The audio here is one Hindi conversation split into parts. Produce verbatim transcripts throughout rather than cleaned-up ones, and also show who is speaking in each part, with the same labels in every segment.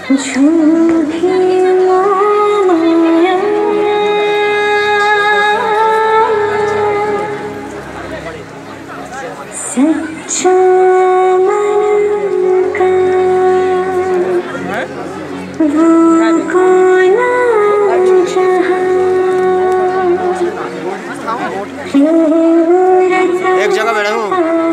Speaker 1: झूठी माया सच्चा मन का वो कौन चाहा
Speaker 2: एक जगह बैठा हूँ।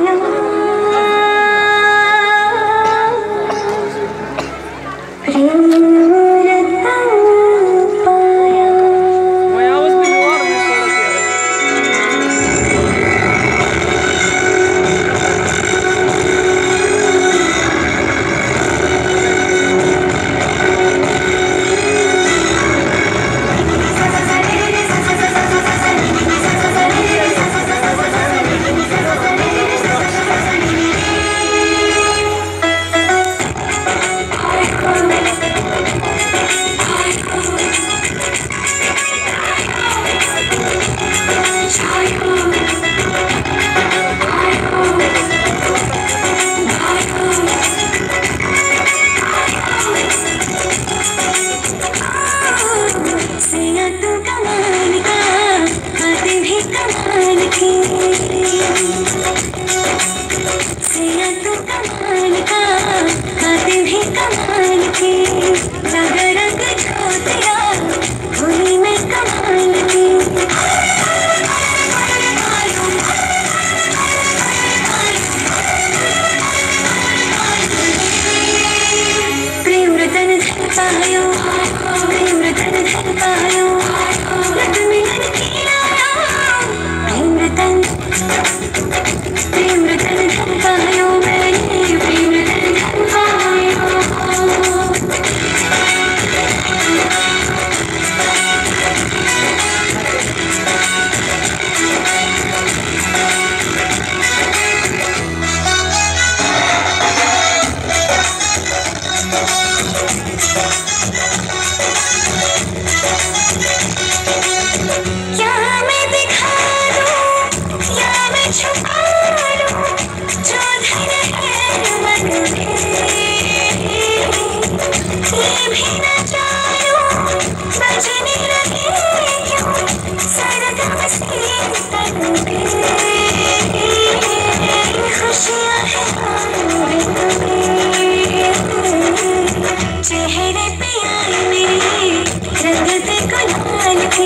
Speaker 1: चेहरे पे आई मेरे रंगते गुलाल के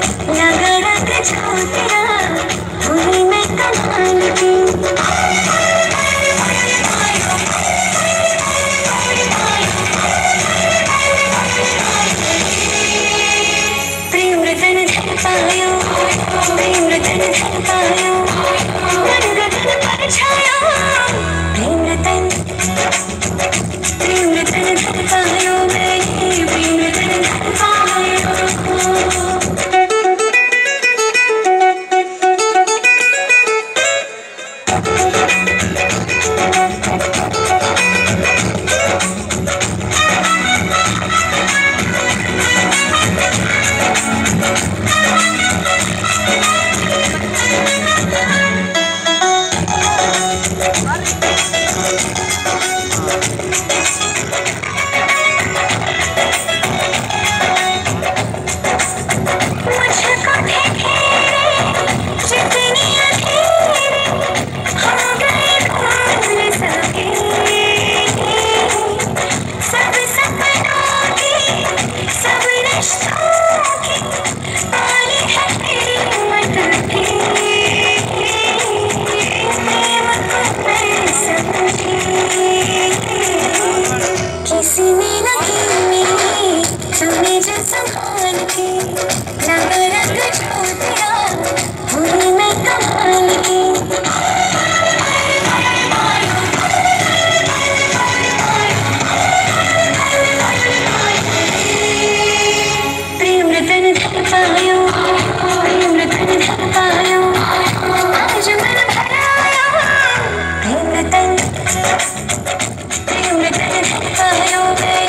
Speaker 1: लगा रंग जो तेरा वही मैं कमाल की प्रेम रतन धन पायो प्रेम रतन धन पायो मन गगन पर छाया प्रेम रतन प्रेम रतन धन पायो मैंने प्रेम रतन धन पायो किसी ने न की मेरी तूने जो संभाल के लगा रंग जो तेरा वही मैं कमाल की प्रेम रतन धन पायो प्रेम रतन धन पायो आज मन भराया प्रेम रतन प्रेम रतन धन पायो।